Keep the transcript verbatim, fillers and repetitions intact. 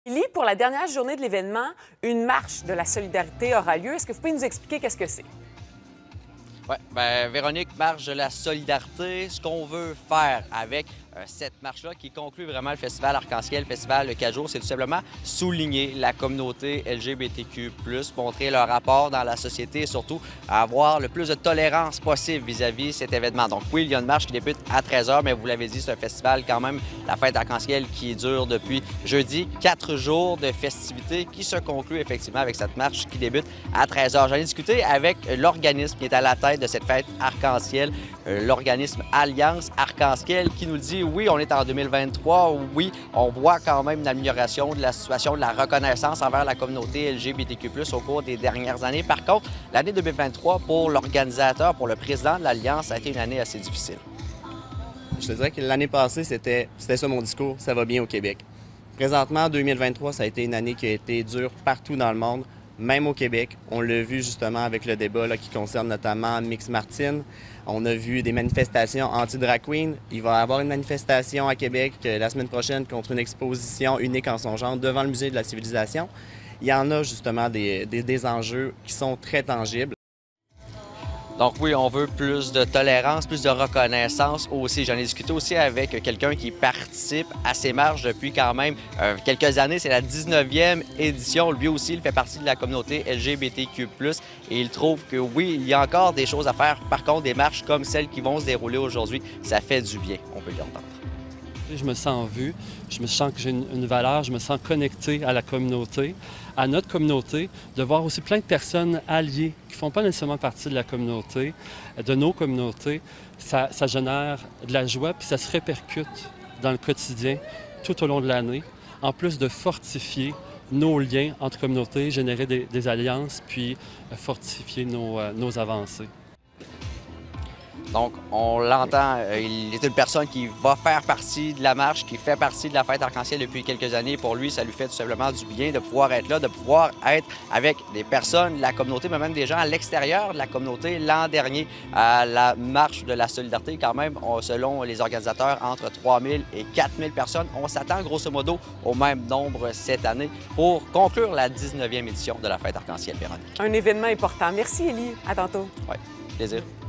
Élie, pour la dernière journée de l'événement, une marche de la solidarité aura lieu. Est-ce que vous pouvez nous expliquer qu'est-ce que c'est? Oui, bien, Véronique, marche de la solidarité. Ce qu'on veut faire avec euh, cette marche-là qui conclut vraiment le Festival Arc-en-Ciel, le Festival de quatre jours, c'est tout simplement souligner la communauté L G B T Q plus, montrer leur rapport dans la société et surtout avoir le plus de tolérance possible vis-à-vis cet événement. Donc oui, il y a une marche qui débute à treize heures, mais vous l'avez dit, c'est un festival quand même, la fête Arc-en-Ciel qui dure depuis jeudi, quatre jours de festivités qui se conclut effectivement avec cette marche qui débute à treize heures. J'en ai discuté avec l'organisme qui est à la tête de cette fête Arc-en-Ciel, euh, l'organisme Alliance Arc-en-Ciel, qui nous dit oui, on est en deux mille vingt-trois, oui, on voit quand même une amélioration de la situation de la reconnaissance envers la communauté L G B T Q plus au cours des dernières années. Par contre, l'année deux mille vingt-trois, pour l'organisateur, pour le président de l'Alliance, a été une année assez difficile. Je te dirais que l'année passée, c'était ça mon discours, ça va bien au Québec. Présentement, deux mille vingt-trois, ça a été une année qui a été dure partout dans le monde. Même au Québec, on l'a vu justement avec le débat là, qui concerne notamment Mix Martin. On a vu des manifestations anti-drag queen. Il va y avoir une manifestation à Québec euh, la semaine prochaine contre une exposition unique en son genre devant le Musée de la Civilisation. Il y en a justement des, des, des enjeux qui sont très tangibles. Donc oui, on veut plus de tolérance, plus de reconnaissance aussi. J'en ai discuté aussi avec quelqu'un qui participe à ces marches depuis quand même euh, quelques années. C'est la dix-neuvième édition. Lui aussi, il fait partie de la communauté L G B T Q plus, et il trouve que oui, il y a encore des choses à faire. Par contre, des marches comme celles qui vont se dérouler aujourd'hui, ça fait du bien. On peut l'entendre. Je me sens vu, je me sens que j'ai une, une valeur, je me sens connecté à la communauté, à notre communauté, de voir aussi plein de personnes alliées qui ne font pas nécessairement partie de la communauté, de nos communautés. Ça, ça génère de la joie, puis ça se répercute dans le quotidien tout au long de l'année, en plus de fortifier nos liens entre communautés, générer des, des alliances, puis fortifier nos, euh, nos avancées. Donc, on l'entend, il est une personne qui va faire partie de la marche, qui fait partie de la fête Arc-en-Ciel depuis quelques années. Pour lui, ça lui fait tout simplement du bien de pouvoir être là, de pouvoir être avec des personnes de la communauté, mais même des gens à l'extérieur de la communauté. L'an dernier, à la marche de la solidarité, quand même, on, selon les organisateurs, entre trois mille et quatre mille personnes. On s'attend grosso modo au même nombre cette année pour conclure la dix-neuvième édition de la fête Arc-en-Ciel, Véronique. Un événement important. Merci, Élie. À tantôt. Oui, plaisir.